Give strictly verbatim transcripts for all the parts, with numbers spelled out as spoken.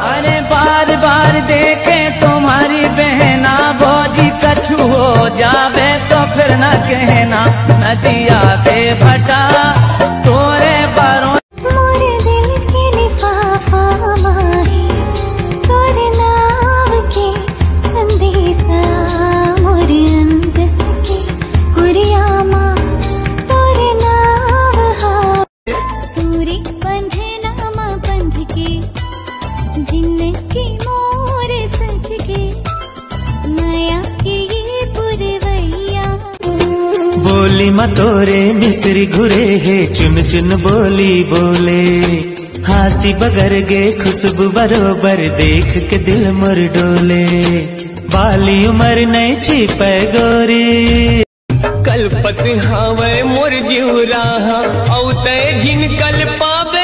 अरे बार बार देखे तुम्हारी बहना भौजी कछु हो जावे तो फिर न कहना नदिया पे भटा तोरे बारों मोरे दिल के लिफाफा माही तोरे नाम के संदेशा मोरे अंदस के कुरियामा तोरे नाम हा तोरे बंधे नामा बंध के जिनकी मोरे सच के माया के ये पुरवैया बोली मतोरे मिसरी घुरे है चुन चुन बोली बोले हासी बगर गे खुशबू बरोबर देख के दिल मुर डोले बाली उमर नहीं छिपे गोरी कलपति हावे मोर जीवरा औते जिन कल पावे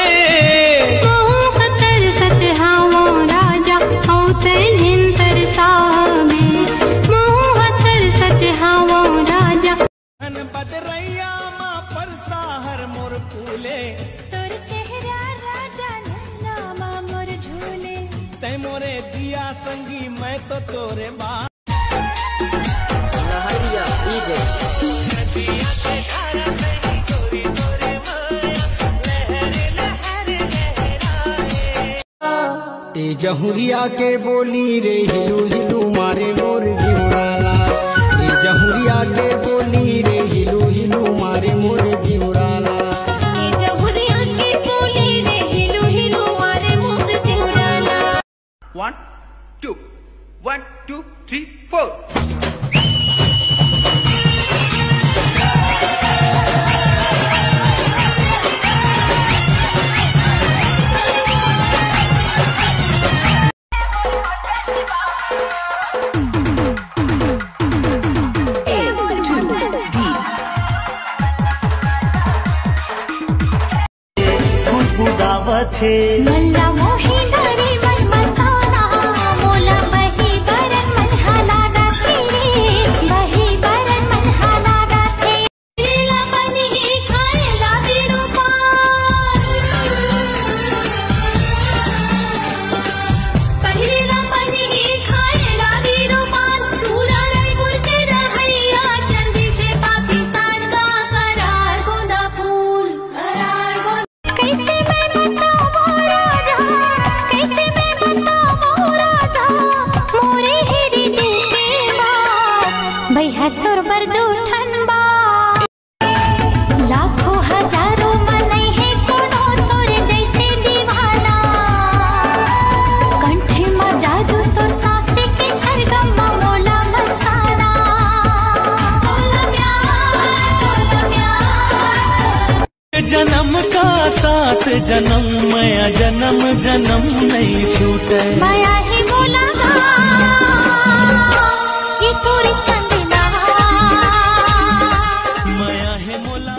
मोरे दिया संगी मैं तो तोरे बा लहरिया ए जहुरिया के बोली रे हिलू हिलू मारे मोर जिहुराला ए जहुरिया के बोली रे हिलू हिलू मारे मोर जिहुराला ए जहुरिया के बोली रे हिलू हिलू मारे मोर जिहुराला One, two, one, two, three, four. खुशबुदावत है मल्ला मोही दारी मन मताना मोला बही बरन मन हलादा तेरे बही बरन मन हलादा तेरे ला बनी खाए ला दिनो पार पहले ला बनी खाए ला दिनो पार पूरा रे मुर्के रहैया जल्दी से पाकिस्तान का करार गोंदा फूल करार गोंदा कैसे मैं बताऊं राजा कैसे मैं बताऊं राजा मोरे हेरी दिल के बात बहत्तर बरदो ठनबा लाखों हजारों मन है कोनो तोरे जैसे दीवाना कंठे में जादू तोर सांसे के सरगम मोला मसाना मोला प्यार मोला प्यार जन्म का साथ जन्म माया जन्म जन्म नहीं छूटे माया ही बोला ये तोरी संगना माया है मोला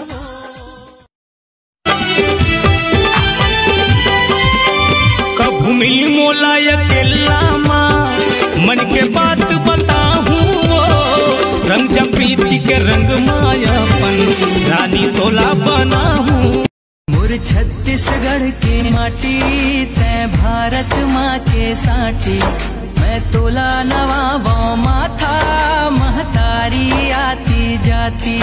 कभू मिल मोला अकेला माँ मन के बात बताहूँ रंग जपीती के रंग मायापन रानी तोला बना हूँ मोर छत्तीसगढ़ के माटी तै भारत माँ के साटी मैं तोला नवाबों माथा महतारी आती जाती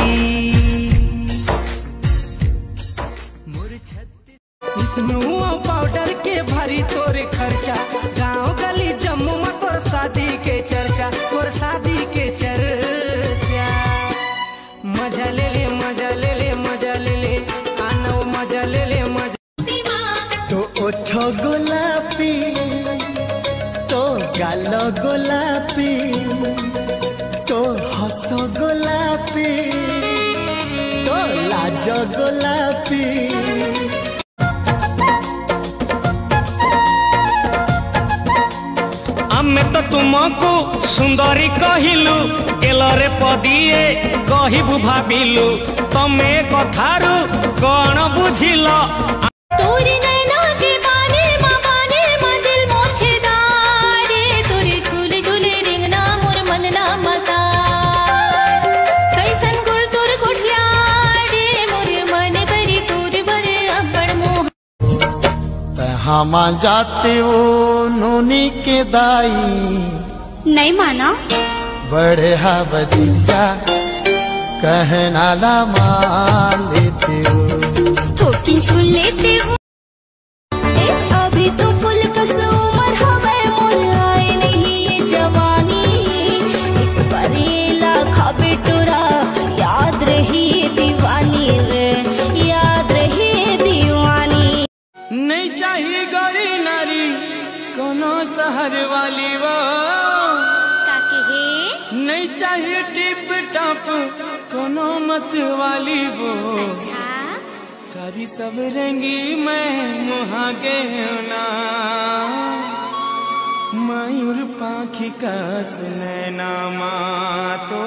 मोर छत्तीस स्नो पाउडर के भरी तोरे खर्चा गांव गली जम्मू में तोर शादी के चर्चा तोर शादी के चर्चा मजा ले ले मजा ले ले मजा ले ले आनो मजा ले ले मजा तो ओठो गोलापी तो गालो गोलापी तो हसो गोलापी तो लाजो गोलापी आमे तो तुमको सुंदरी कहिलु गेलरे पदिए कहिबु भाबिलु तमे कथारु कौन बुझिल तोरी नैना के बाने मा बाने मा दिल मोर छेदारे तोरी झूले झूले रिंगना मोर मन ना मता कैसन गुर तोर गुठिया रे मोर मन भरी तोर भरे अब्बड़ मोह हम जाते वो नोनी के दाई नहीं माना बड़े हा बदीजा कहना ला मान लेते हो ठोकी सुन लेते हो ए, अभी तो फुल कस उमर हवे मोर आए नहीं ये जवानी एक बरेला खाबे टोरा याद रही दीवानी रे याद रही दीवानी। नहीं चाहिए गौरी नारी कोनो शहर वाली वो काके हे नहीं चाहिए टिप टॉप कोनो मत वाली वो अच्छा कारी सब रंगी मैं मुहागे ना मयूर पाखी कस नैना तो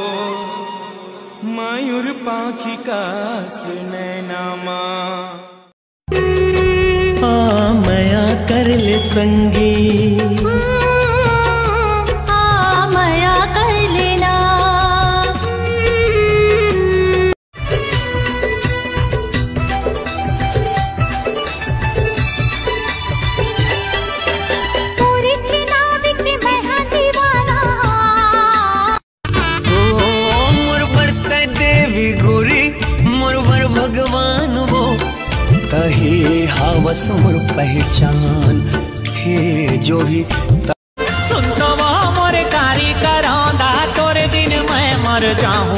मयूर पाखी कस नैना आ मया कर ले संगी आ माया कर लेना पूरी चिनाविक में मैं हाँ दीवाना मुरबर देवी गोरी मुरबर भगवान वो तही हावस मुर पहचान हे जो ही सुन तो वो मोर कारी करौंदा तोरे दिन मैं मर जाऊं